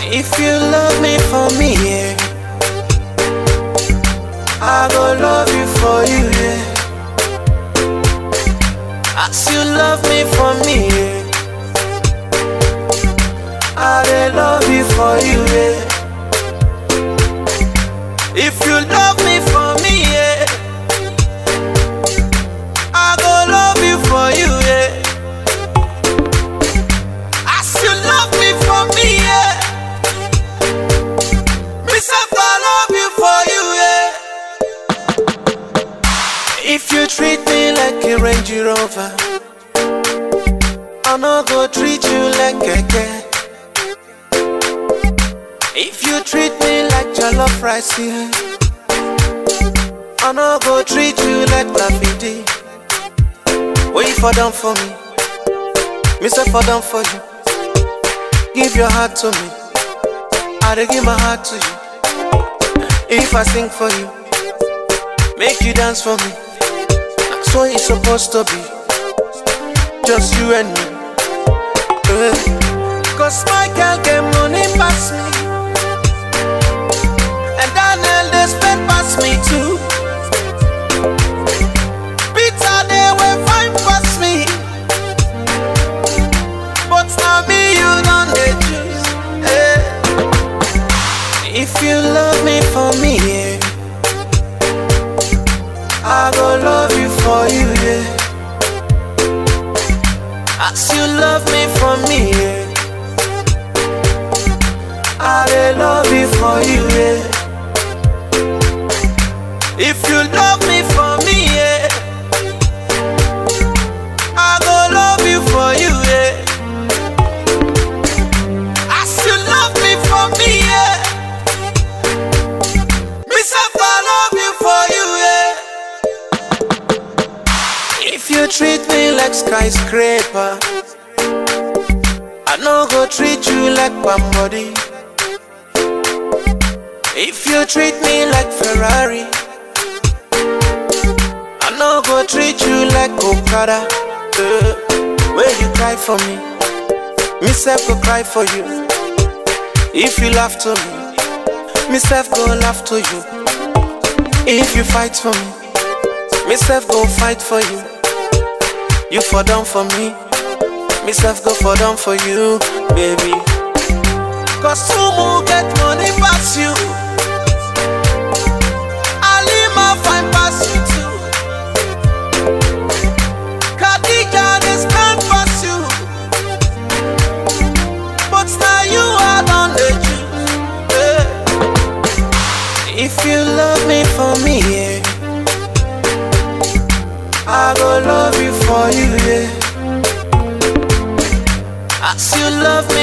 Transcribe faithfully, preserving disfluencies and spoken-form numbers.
If you love me for me, yeah, I go love you for you, yeah. As you love me for me, yeah, I dey love you for you, yeah. If you love me for me, yeah, I go love you for you, yeah. As you love me for me, yeah, myself I love you for you, yeah. If you treat me like a Range Rover, I no go treat you like a cat. If you treat me like jollof rice, yeah, I no go treat you like Lavidi. Wait for them for me, myself for them for you. Give your heart to me, I dey give my heart to you. If I sing for you, make you dance for me, that's what it's supposed to be, just you and me, yeah. Cause my girl get money past me, and Daniel they spend past me too. Peter they will find past me, but now me you don't dey choose, yeah. If you love me for me, yeah, I go love you for you, yeah. As you love me for me, yeah, I dey love you for you, yeah. If you love me for me, yeah, I go love you for you, yeah. As you love me for me, yeah, myself I love you for you, yeah. If you treat me like skyscraper, I no go treat you like Bambody. If you treat me like Ferrari, I no go treat you like Okada. uh, Where you cry for me, myself go cry for you. If you laugh to me, myself go laugh to you. If you fight for me, myself go fight for you. You for down for me, myself go for down for you, baby. Cause Sumu get money pass you, Alima fine pass you too. Khadija they spend pass you, but now you are on the juice, yeah. If you love me for me, yeah, I go love you for you, yeah. As you love me